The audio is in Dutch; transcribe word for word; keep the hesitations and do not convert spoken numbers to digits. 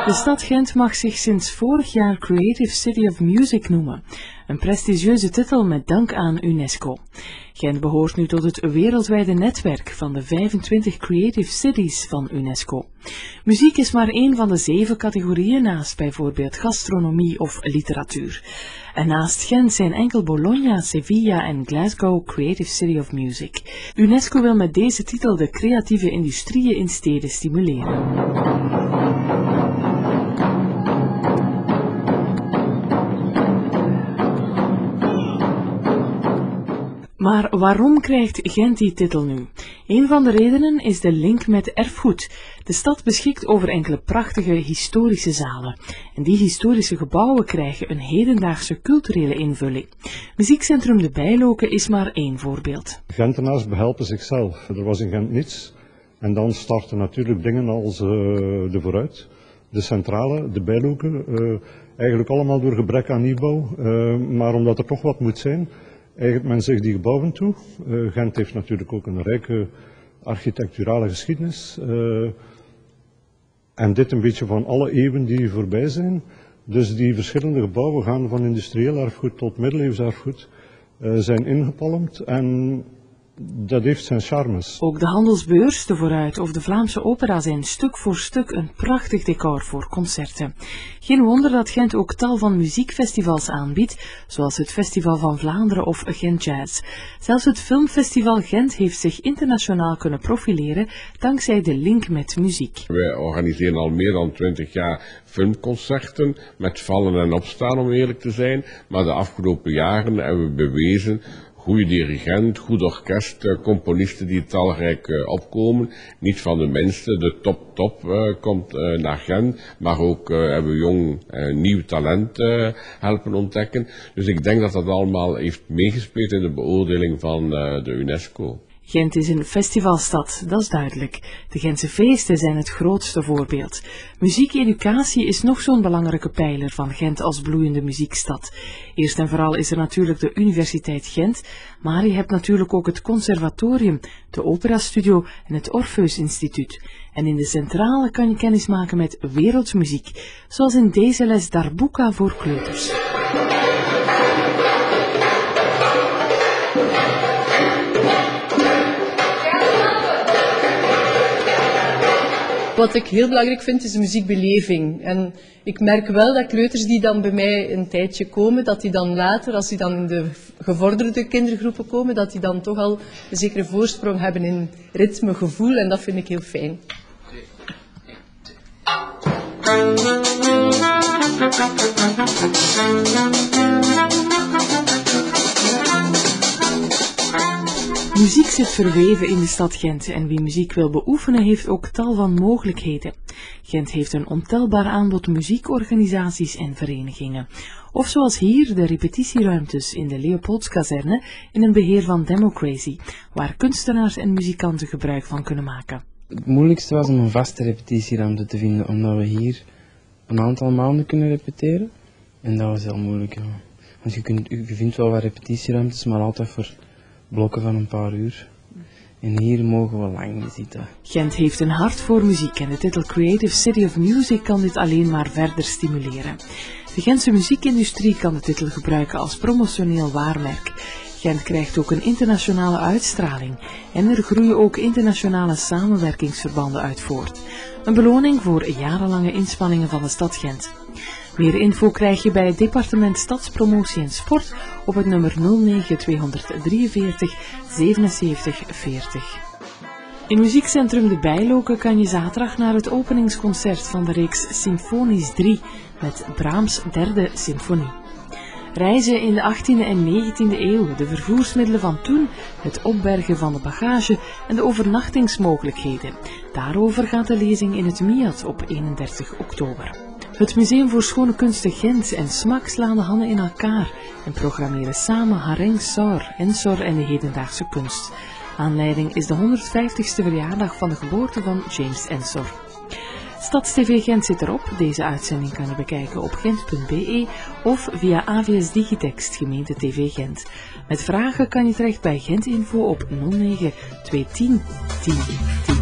De stad Gent mag zich sinds vorig jaar Creative City of Music noemen, een prestigieuze titel met dank aan UNESCO. Gent behoort nu tot het wereldwijde netwerk van de vijfentwintig Creative Cities van UNESCO. Muziek is maar één van de zeven categorieën naast bijvoorbeeld gastronomie of literatuur. En naast Gent zijn enkel Bologna, Sevilla en Glasgow Creative City of Music. UNESCO wil met deze titel de creatieve industrieën in steden stimuleren. Maar waarom krijgt Gent die titel nu? Een van de redenen is de link met erfgoed. De stad beschikt over enkele prachtige historische zalen. En die historische gebouwen krijgen een hedendaagse culturele invulling. Muziekcentrum De Bijloken is maar één voorbeeld. Gentenaars behelpen zichzelf. Er was in Gent niets. En dan starten natuurlijk dingen als uh, de Vooruit, de Centrale, de Bijloken. Uh, eigenlijk allemaal door gebrek aan nieuwbouw. Uh, maar omdat er toch wat moet zijn, eigent men zich die gebouwen toe. Uh, Gent heeft natuurlijk ook een rijke architecturale geschiedenis. Uh, en dit een beetje van alle eeuwen die voorbij zijn. Dus die verschillende gebouwen gaan van industrieel erfgoed tot middeleeuws erfgoed, uh, zijn ingepalmd en dat heeft zijn charmes. Ook de Handelsbeurs, de Vooruit of de Vlaamse Opera zijn stuk voor stuk een prachtig decor voor concerten. Geen wonder dat Gent ook tal van muziekfestivals aanbiedt, zoals het Festival van Vlaanderen of Gent Jazz. Zelfs het Filmfestival Gent heeft zich internationaal kunnen profileren dankzij de link met muziek. Wij organiseren al meer dan twintig jaar filmconcerten met vallen en opstaan, om eerlijk te zijn. Maar de afgelopen jaren hebben we bewezen goede dirigent, goed orkest, componisten die talrijk uh, opkomen. Niet van de minste, de top top uh, komt uh, naar Gent, maar ook uh, hebben we jong uh, nieuw talent uh, helpen ontdekken. Dus ik denk dat dat allemaal heeft meegespeeld in de beoordeling van uh, de UNESCO. Gent is een festivalstad, dat is duidelijk. De Gentse feesten zijn het grootste voorbeeld. Muziekeducatie is nog zo'n belangrijke pijler van Gent als bloeiende muziekstad. Eerst en vooral is er natuurlijk de Universiteit Gent, maar je hebt natuurlijk ook het Conservatorium, de Operastudio en het Orpheus Instituut. En in de centrale kan je kennis maken met wereldmuziek, zoals in deze les Darbuka voor kleuters. Wat ik heel belangrijk vind is de muziekbeleving. En ik merk wel dat kleuters die dan bij mij een tijdje komen, dat die dan later, als die dan in de gevorderde kindergroepen komen, dat die dan toch al een zekere voorsprong hebben in ritme, gevoel, en dat vind ik heel fijn. Muziek zit verweven in de stad Gent en wie muziek wil beoefenen heeft ook tal van mogelijkheden. Gent heeft een ontelbaar aanbod muziekorganisaties en verenigingen. Of zoals hier de repetitieruimtes in de Leopoldskazerne in een beheer van Democracy, waar kunstenaars en muzikanten gebruik van kunnen maken. Het moeilijkste was om een vaste repetitieruimte te vinden, omdat we hier een aantal maanden kunnen repeteren. En dat was heel moeilijk, ja. Want je, kunt, je vindt wel wat repetitieruimtes, maar altijd voor blokken van een paar uur. En hier mogen we lang zitten. Gent heeft een hart voor muziek en de titel Creative City of Music kan dit alleen maar verder stimuleren. De Gentse muziekindustrie kan de titel gebruiken als promotioneel waarmerk. Gent krijgt ook een internationale uitstraling en er groeien ook internationale samenwerkingsverbanden uit voort. Een beloning voor jarenlange inspanningen van de stad Gent. Meer info krijg je bij het departement Stadspromotie en Sport op het nummer nul negen tweehonderddrieënveertig zevenenzeventig veertig. In Muziekcentrum De Bijloken kan je zaterdag naar het openingsconcert van de reeks Symfonisch drie met Brahms' derde symfonie. Reizen in de achttiende en negentiende eeuw, de vervoersmiddelen van toen, het opbergen van de bagage en de overnachtingsmogelijkheden. Daarover gaat de lezing in het M I A T op eenendertig oktober. Het Museum voor Schone Kunsten Gent en SMAK slaan de handen in elkaar en programmeren samen Hareng Sor, Ensor en de hedendaagse kunst. Aanleiding is de honderdvijftigste verjaardag van de geboorte van James Ensor. StadsTV Gent zit erop. Deze uitzending kan je bekijken op gent punt b e of via A V S Digitext Gemeente T V Gent. Met vragen kan je terecht bij Gentinfo op nul negen tweehonderd tien tien tien.